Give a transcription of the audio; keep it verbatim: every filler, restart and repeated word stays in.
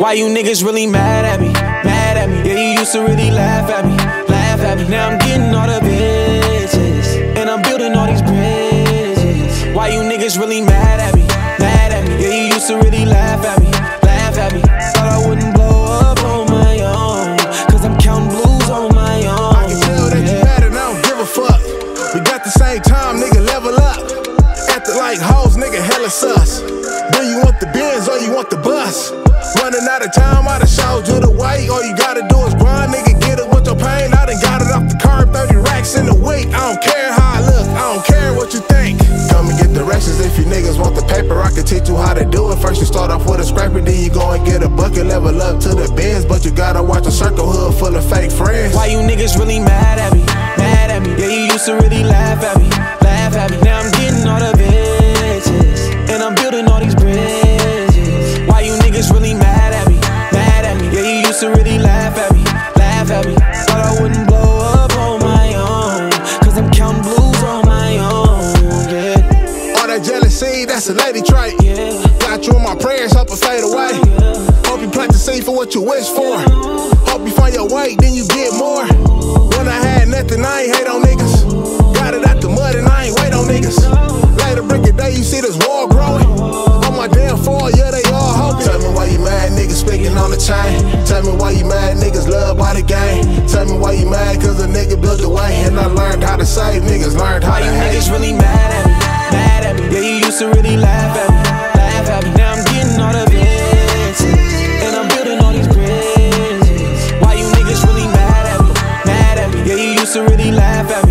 Why you niggas really mad at me? Mad at me. Yeah, you used to really laugh at me, laugh at me. Now I'm getting all the bitches, and I'm building all these bridges. Why you niggas really mad at me? Mad at me. Yeah, you used to really laugh at me, laugh at me. Thought I wouldn't blow up on my own, cause I'm counting blues on my own. I can tell that you mad and I don't give a fuck. We got the same time, nigga, level up. Acting like hoes, nigga, hella sus. Do you want the Benz or you want the bus? Running out of time, I done showed you the way. All you gotta do is grind, nigga, get it with your pain. I done got it off the curb, thirty racks in a week. I don't care how I look, I don't care what you think. Come and get directions if you niggas want the paper. I can teach you how to do it. First you start off with a scraper, then you go and get a bucket. Level up to the Benz, but you gotta watch a circle hood full of fake friends. Why you niggas really mad at me? Mad at me. Yeah, you used to really laugh at me, laugh at me. Now I'm getting all the bitches, and I'm building all these bridges. Why you niggas really mad at me? Mad at me. Yeah, you used to really laugh at me, laugh at me. Thought I wouldn't blow up on my own, cause I'm counting blues on my own, yeah. All that jealousy, that's a lady trait, yeah. Got you in my prayers, hope it fade away, yeah. Hope you plant the seed for what you wish for, yeah. Hope you find your way, then you get more. When I had nothing, I ain't hate on niggas. Got it out the mud and I ain't wait on niggas. Later brick of day, you see this wall growing. On my damn fall, yeah, they all hoping. Tell me why you mad, niggas speaking on the chain. Tell me why you mad, niggas love by the game. Tell me why you mad, cause a nigga built the way. And I learned how to save, niggas learned how why to you hate. Niggas really mad at me, mad at me. Yeah, you used to really laugh at me, laugh at me. Now I'm getting all the bitches, and I'm building all these bridges. Why you niggas really mad at me, mad at me. Yeah, you used to really laugh at me.